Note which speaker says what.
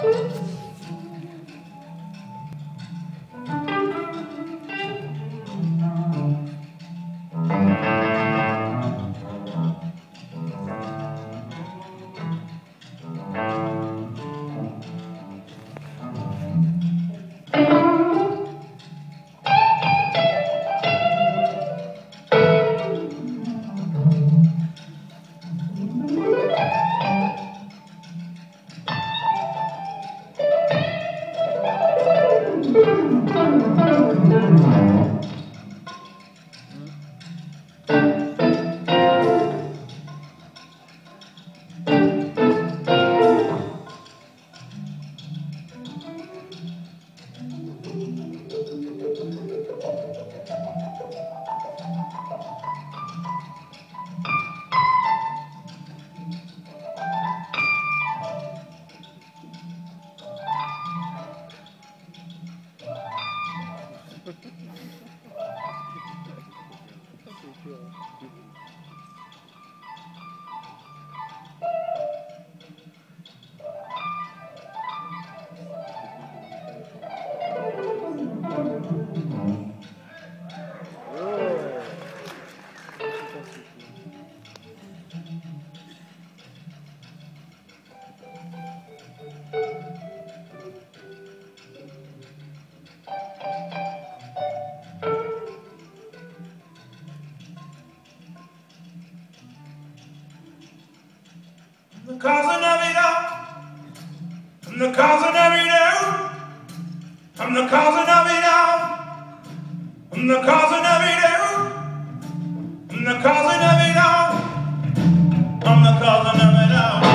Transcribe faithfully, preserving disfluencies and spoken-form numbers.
Speaker 1: I'm the cousin of it all. I'm the cousin of it all. I'm the cousin of it all. I'm the cousin of it all. I'm the cousin of it all. I'm the cousin of it all.